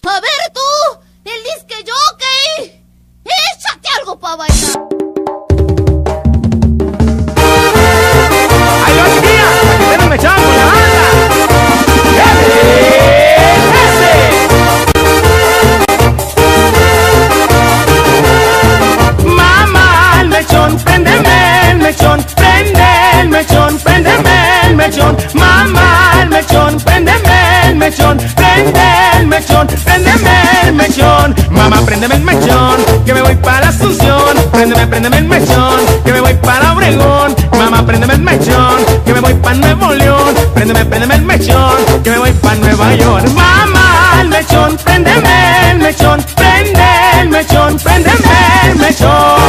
A ver tú, el disque jockey, échate algo pa' bailar. ¡Ay, los días! ¡Aquí tenemos mechón con la banda! Mamá, el mechón, préndeme el mechón, prende el mechón, préndeme el mechón. Mamá, el mechón, préndeme el mechón, prende el mechón, préndeme el mechón. Mamá, préndeme el mechón, que me voy para la Asunción. Préndeme el mechón, que me voy para Obregón. Mamá, préndeme el mechón, que me voy para Nuevo León. Préndeme el mechón, que me voy para Nueva York. Mamá, el mechón, préndeme el mechón, prende el mechón, préndeme el mechón.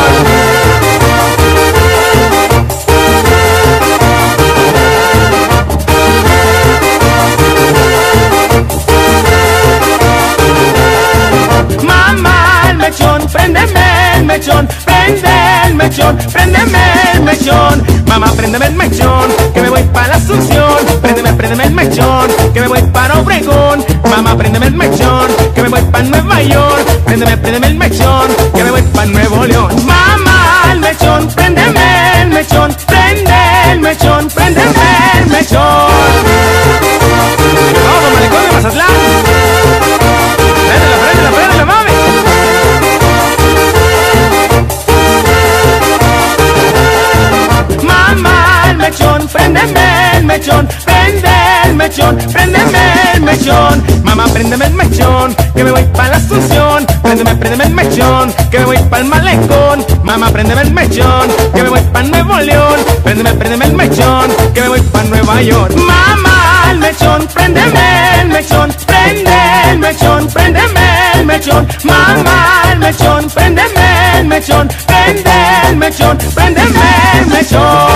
Préndeme el mechón, prende el mechón, préndeme el mechón. Mamá, préndeme el mechón, que me voy para la Asunción. Préndeme el mechón, que me voy para Obregón. Mamá, préndeme el mechón, que me voy para Nueva York. Préndeme el mechón, que me voy para Nuevo León. Mamá, el mechón, préndeme el mechón, prende el mechón, préndeme el mechón. Vamos, malecón de Mazatlán. Préndela, mami. Préndeme el mechón, prende el mechón, préndeme el mechón. Mamá, préndeme el mechón, que me voy para la Asunción. Préndeme el mechón, que me voy para el Malecón. Mamá, préndeme el mechón, que me voy para Nuevo León. Préndeme el mechón, que me voy para Nueva York. Mamá, el mechón, préndeme el mechón, prende el mechón, préndeme el mechón. Mamá, el mechón, préndeme el mechón, prende el mechón, préndeme el mechón.